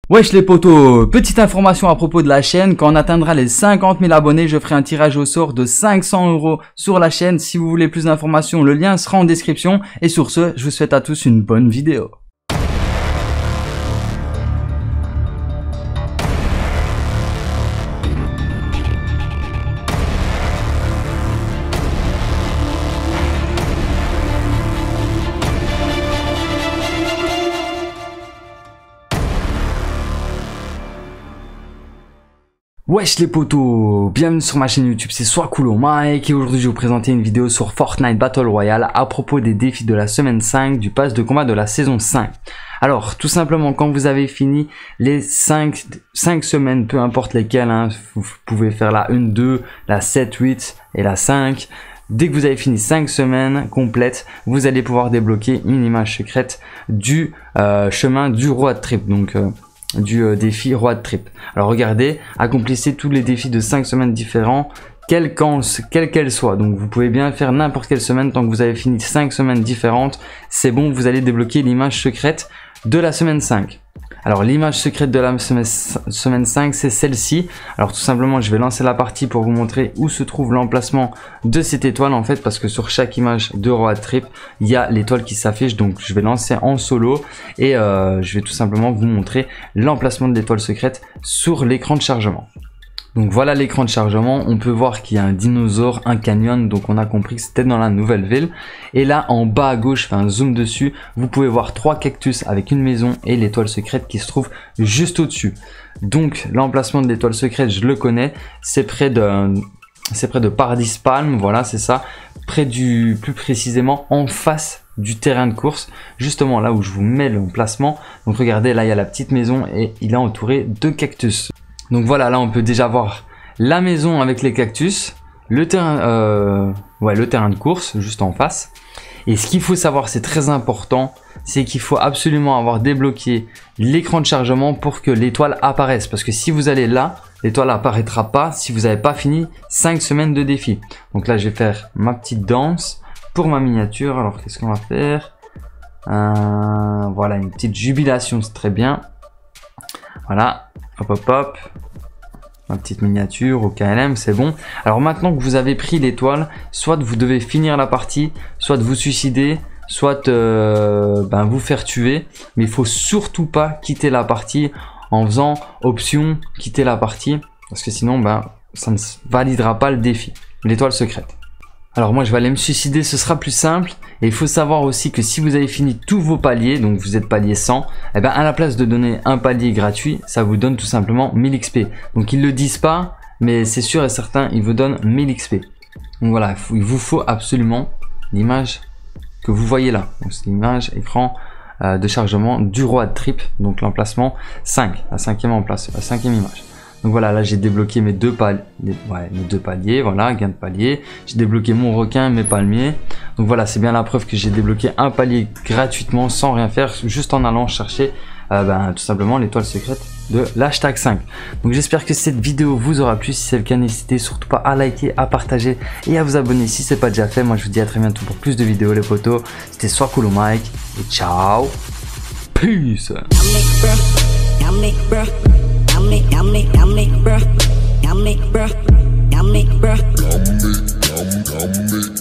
Wesh les potos, petite information à propos de la chaîne, quand on atteindra les 50 000 abonnés, je ferai un tirage au sort de 500 € sur la chaîne. Si vous voulez plus d'informations, le lien sera en description. Et sur ce, je vous souhaite à tous une bonne vidéo. Wesh les potos, bienvenue sur ma chaîne YouTube, c'est Swakulo Mike et aujourd'hui je vais vous présenter une vidéo sur Fortnite Battle Royale à propos des défis de la semaine 5 du pass de combat de la saison 5. Alors tout simplement quand vous avez fini les 5 semaines, peu importe lesquelles, hein, vous pouvez faire la 1, 2, la 7, 8 et la 5. Dès que vous avez fini 5 semaines complètes, vous allez pouvoir débloquer une image secrète du chemin du roi de trip. Donc du défi roi de trip. Alors regardez, accomplissez tous les défis de 5 semaines différents, quelles qu'elles soient. Donc vous pouvez bien faire n'importe quelle semaine, tant que vous avez fini 5 semaines différentes, c'est bon, vous allez débloquer l'image secrète de la semaine 5. Alors l'image secrète de la semaine 5, c'est celle-ci. Alors tout simplement, je vais lancer la partie pour vous montrer où se trouve l'emplacement de cette étoile en fait, parce que sur chaque image de roi de trip, il y a l'étoile qui s'affiche. Donc je vais lancer en solo et je vais tout simplement vous montrer l'emplacement de l'étoile secrète sur l'écran de chargement. Donc voilà l'écran de chargement, on peut voir qu'il y a un dinosaure, un canyon, donc on a compris que c'était dans la nouvelle ville. Et là en bas à gauche, je fais un zoom dessus, vous pouvez voir 3 cactus avec une maison et l'étoile secrète qui se trouve juste au-dessus. Donc l'emplacement de l'étoile secrète, je le connais, c'est près de Paradis Palm, voilà c'est ça, plus précisément en face du terrain de course, justement là où je vous mets l'emplacement. Donc regardez, là il y a la petite maison et il est entouré de cactus. Donc voilà, là on peut déjà voir la maison avec les cactus, le terrain de course juste en face. Et ce qu'il faut savoir, c'est très important, c'est qu'il faut absolument avoir débloqué l'écran de chargement pour que l'étoile apparaisse. Parce que si vous allez là, l'étoile apparaîtra pas si vous n'avez pas fini 5 semaines de défi. Donc là je vais faire ma petite danse pour ma miniature. Alors qu'est-ce qu'on va faire? Voilà, une petite jubilation, c'est très bien. Voilà. Hop hop hop, ma petite miniature au KLM, c'est bon. Alors maintenant que vous avez pris l'étoile, soit vous devez finir la partie, soit vous suicider, soit vous faire tuer. Mais il faut surtout pas quitter la partie en faisant option quitter la partie, parce que sinon ça ne validera pas le défi, l'étoile secrète. Alors moi je vais aller me suicider, ce sera plus simple. Et il faut savoir aussi que si vous avez fini tous vos paliers, donc vous êtes palier 100, et à la place de donner un palier gratuit, ça vous donne tout simplement 1000 XP. Donc ils le disent pas, mais c'est sûr et certain, ils vous donnent 1000 XP. Donc voilà, il vous faut absolument l'image que vous voyez là. Donc c'est l'image écran de chargement du roi de trip, donc l'emplacement 5, la 5e image. Donc voilà, là j'ai débloqué mes deux paliers, voilà, gain de palier. J'ai débloqué mon requin, mes palmiers. Donc voilà, c'est bien la preuve que j'ai débloqué un palier gratuitement sans rien faire, juste en allant chercher tout simplement l'étoile secrète de l'hashtag 5. Donc j'espère que cette vidéo vous aura plu. Si c'est le cas, n'hésitez surtout pas à liker, à partager et à vous abonner si c'est pas déjà fait. Moi je vous dis à très bientôt pour plus de vidéos les potos. C'était Swakulo Mike et ciao. Peace. Yummy, bruh.